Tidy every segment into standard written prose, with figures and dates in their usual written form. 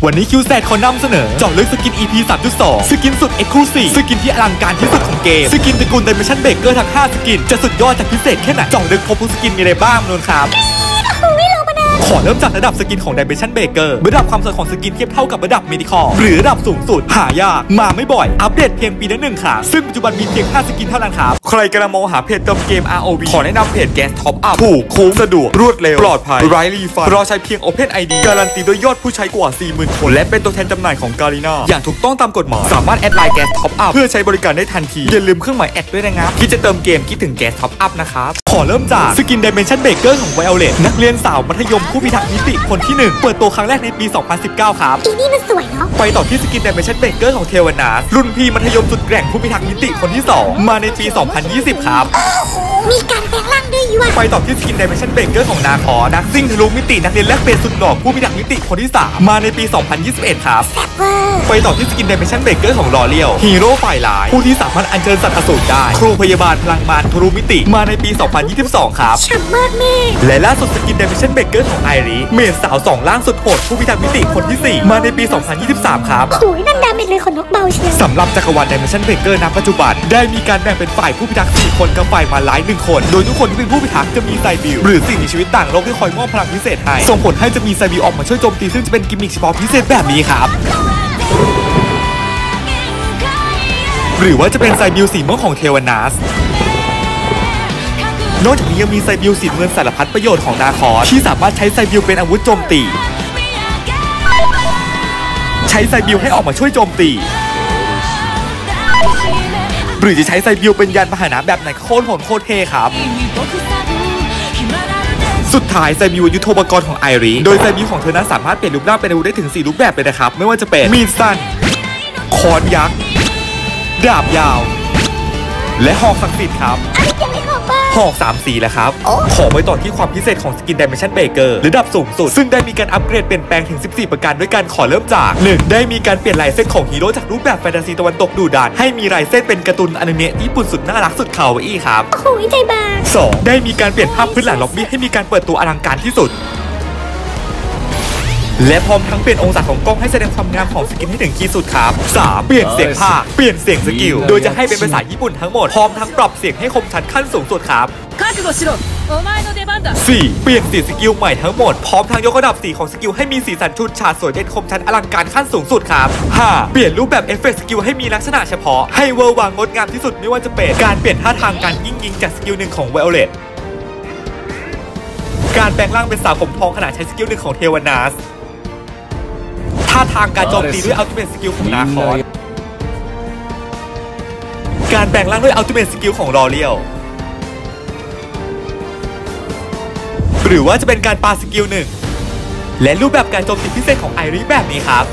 วันนี้คิวแซดขอนำเสนอเจาะลึกสกิน EP 3.2 สกินสุด Exclusive สกินที่อลังการที่สุดของเกมสกินตระกูล Dimension Breaker ทั้ง 5 สกินจะสุดยอดจากพิเศษแค่ไหนเจาะลึกพบทุกสกินมีอะไรบ้างนนท์ครับขอเริ่มจากระดับสกินของ Dimension Breaker ระดับความสวยของสกินเทียบเท่ากับระดับ Medical หรือระดับสูงสุดหายากมาไม่บ่อยอัปเดตเพียงปีละ1 ครั้งซึ่งปัจจุบันมีเพียง5 สกินเท่านั้นครับใครกำลังมองหาเพจเติมเกม ROV ขอแนะนำเพจ Gas Top Up ถูกคุ้มสะดวกรวดเร็วปลอดภัยไร้รีฟันรอใช้เพียง Open ID การันตีโดยยอดผู้ใช้กว่า 40,000 คนและเป็นตัวแทนจำหน่ายของกาลิน่าอย่างถูกต้องตามกฎหมายสามารถแอดไลน์ Gas Top Up เพื่อใช้บริการได้ทันทีอย่าลืมเครื่องหมายแอดด้วยนะครับที่จะเติมเกมคิดถึง Gas Top Up นะครับขอเริ่มจากสกิน Dimension Breaker ของ Violet นักเรียนสาวมัธยมผู้พิทักษ์มิติคนที่1เปิดตัวครั้งแรกในปี 2019 ครับอีนี่มันสวยเนาะไปต่อที่สกิน Dimension Breaker ของเทวนาสรุ่นพี่มัธยมสุดแกร่งผู้พิทักษ์มิติคนที่2มาในปี 2020 ครับมีการแปลงร่างด้วยว่ะไปต่อที่สกิน Dimension Breaker ของนาคอนักซิ่งทะลุมิตินักเรียนแลกเปลี่ยนสุดหล่อผู้พิทักษ์มิติคนที่3มาในปี 2021 ครับไปต่อที่สกิน Dimension Breaker ของลอเรียลฮีโร่ฝ่ายร้ายผู้ที่สามารถอัญเชิญสัตว์อสูรได้ครูพยาบาลพลังมารทะลุมิติมาในปี 2022 ครับฉ่ำมากแม่และล่าสุดสกิน Dimension Breaker ของไอริเมดสาว2ล่างสุดโหดผู้พิทักษ์มิติคนที่4มาในปี 2023 ครับโอ้ยนั่นดาเมจเลยขนนกเบาเชียวสำหรับจักรวาล Dimension Breaker ณ ปัจจุบันได้มีการแบ่งเป็นฝ่ายผู้พิทักษ์4 คนกับฝ่ายมารร้าย1 คนโดยทุกคนที่เป็นผู้พิทักษ์จะมีไซบิลหรือสิ่งมีชีวิตต่างโลกที่คอยมอบพลังพิเศษให้ส่งผลให้จะมีไซบิลออกมาช่วยโจมตีซึ่งจะเป็นกิมมิคเฉพาะพิเศษแบบนี้ครับหรือว่าจะเป็นไซบิลสีม่วงของเทวนาสนอกจากนี้ยังมีไซบิลสีเงินสารพัดประโยชน์ของนาคอสที่สามารถใช้ไซบิลเป็นอาวุธโจมตีใช้ไซบิลให้ออกมาช่วยโจมตีหรือจะใช้ไซบิลเป็นยานพาหนะแบบไหนโคตรโหดโคตรเท่ครับสุดท้ายไซบิลยุทโธปกรณ์ของไอริโดยไซบิลของเธอนั้นสามารถเปลี่ยนรูปร่างเป็นอาวุธได้ถึง4 รูปแบบเลยนะครับไม่ว่าจะเป็นมีดสั้นค้อนยักษ์ดาบยาวและหอกศักดิ์สิทธิ์ครับหอก3 สีแหละครับขอไปต่อที่ความพิเศษของสกิน Dimension Breaker ระดับสูงสุดซึ่งได้มีการอัปเกรดเปลี่ยนแปลงถึง14 ประการด้วยกันขอเริ่มจาก 1. ได้มีการเปลี่ยนลายเส้นของฮีโร่จากรูปแบบแฟนตาซีตะวันตกดุดันให้มีลายเส้นเป็นการ์ตูนอนิเมะญี่ปุ่นสุดน่ารักสุดคาวาอี้ครับโอ้ยใจบาง 2. ได้มีการเปลี่ยนภาพพื้นหลังล็อบบี้ให้มีการเปิดตัวอลังการที่สุดและพร้อมทั้งเปลี่ยนองศาของกล้องให้แสดงความงามของสกินให้ถึงขีดสุดครับ 3. เปลี่ยนเสียงภาคเปลี่ยนเสียงสกิลโดยจะให้เป็นภาษาญี่ปุ่นทั้งหมดพร้อมทั้งปรับเสียงให้คมชัดขั้นสูงสุดครับ 4. เปลี่ยนสีสกิลใหม่ทั้งหมดพร้อมทั้งยกระดับสีของสกิลให้มีสีสันชุดฉาดสวยเด่นคมชัดอลังการขั้นสูงสุดครับ 5. เปลี่ยนรูปแบบเอฟเฟกต์สกิลให้มีลักษณะเฉพาะให้เวอร์วังงดงามที่สุดไม่ว่าจะเป็นการเปลี่ยนท่าทางการยิงจากสกิล1ของ Violet การแปลงร่างเป็นสาวผมทองขณะใช้สกิล1ของเทวนาสท่าทางการโจมตีด้วยอัลติเมทสกิลของนาคอสการแปลงร่างด้วยอัลติเมทสกิลของลอเรียลหรือว่าจะเป็นการปาสกิล1และรูปแบบการโจมตีพิเศษของไอริแบบนี้ครับ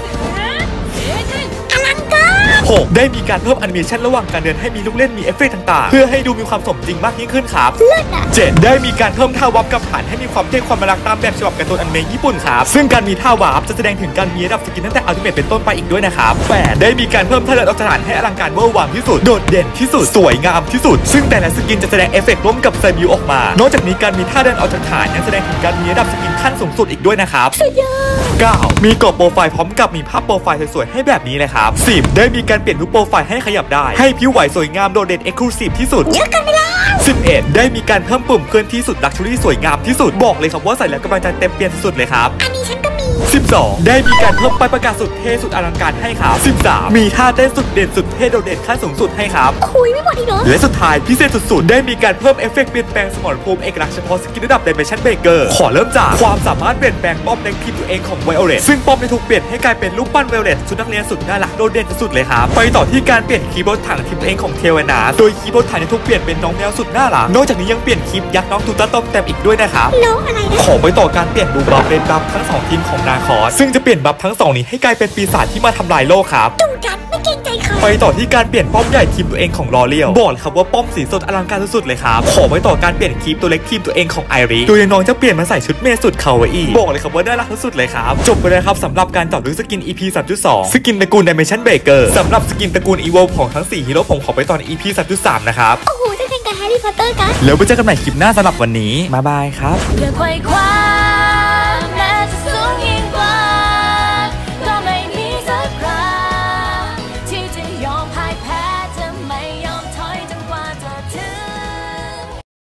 6. ได้มีการเพิ่มแอนิเมชันระหว่างการเดินให้มีลูกเล่นมีเอฟเฟกต์ต่างๆเพื่อให้ดูมีความสมจริงมากยิ่งขึ้นครับ 7. ได้มีการเพิ่มท่าวาร์ปกับฐานให้มีความเท่ความรักตามแบบฉบับการ์ตูนอนิเมะญี่ปุ่นครับซึ่งการมีท่าวาร์ปจะแสดงถึงการมีระดับสกินตั้งแต่อัลติเมทเป็นต้นไปอีกด้วยนะครับ 8. ได้มีการเพิ่มท่าเดินออกจากฐานให้อลังการเวอร์วังที่สุดโดดเด่นที่สุดสวยงามที่สุดซึ่งแต่ละสกินจะแสดงเอฟเฟกต์ร่วมกับไซบิลออกมานอกจากนี้การมีท่าเดินออกจากฐานยังแสดงถึงการมีระดับสกินขั้นสูงสุดอีกด้วยนะครับ 9. มีกรอบโปรไฟล์พร้อมกับมีภาพโปรไฟล์สวยๆให้แบบนี้เลยครับ 10. ได้มีการเปลี่ยนรูปโปรไฟล์ให้ขยับได้ให้ผิวไหวสวยงามโดดเด่น Exclusive ที่สุดเยอะกันไปแล้ว 11. ได้มีการเพิ่มปุ่มเคลื่อนที่สุดลักชัวรี่สวยงามที่สุดบอกเลยครับว่าใส่แล้วกำลังจะเต็มเปี่ยมสุดเลยครับอันนี้ฉันก็มี 12. ได้มีการเพิ่มป้ายประกาศสุดเท่สุดอลังการให้ครับ 13. มีท่าเต้นสุดเด่นสุดเท่โดดเด่นขั้นสูงสุดให้ครับคุยไม่หมดอีกเหรอและสุดท้ายพิเศษสุดๆได้มีการเพิ่มเอฟเฟกต์เปลี่ยนแปลงสมรภูมิเอกลักษณ์เฉพาะสกินระดับ Dimension Breaker ขอเริ่มจากความสามารถเปลี่ยนแปลงป้อมในทีมตัวเองของ Violet ซึ่งป้อมได้ถูกเปลี่ยนให้กลายเป็นรูปปั้น Violet ชุดนักเรียนสุดน่ารักโดดเด่นสุดเลยครับไปต่อที่การเปลี่ยนคีย์บอร์ดถังทีมตัวเองของเทวนาโดยคีย์บอร์ดถังถูกเปลี่ยนเป็นน้องแมวสุดน่ารักนอกจากนี้ยังเปลี่ยนคลิปยักษ์น้องตูตาต้มแต้มอีกด้วยนะครับน้องอะไรนะขอไปต่อการเปลี่ยนบูบัฟเรนบัฟทั้ง2ทีมของนาคอสซึ่งจะเปลี่ยนบัฟทั้ง2นี้ให้กลายเป็นปีศาจที่มาทำลายโลกครับดุดันไม่เกรงใจใครไปต่อที่การเปลี่ยนป้อมใหญ่ทีมตัวเองของลอเรียลบอกเลยครับว่าป้อมสีสดอลังการสุดๆเลยครับขอไปต่อการเปลี่ยนคลิปตัวเล็กทีมตัวเองของไอริโดยน้องจะเปลี่ยนมาใส่ชุดเมย์สุดคาวาอี้บอกเลยครับว่าน่ารักสุดๆเลยครับจบไปแล้วครับสำหรับการเจาะลึกสกิน EP 3.2 สกินตระกูล Dimension Breaker สำหรับสกินตระกูล Evolve ของทั้ง4ฮีโร่ผมขอไปตอน EP 3.3 นะครับโอ้โหจะแข่งกับแฮร์รี่พอตเตอร์กันแล้วไปเจอกันใหม่คลิปหน้าสำหรับวันนี้บ๊ายบายครับ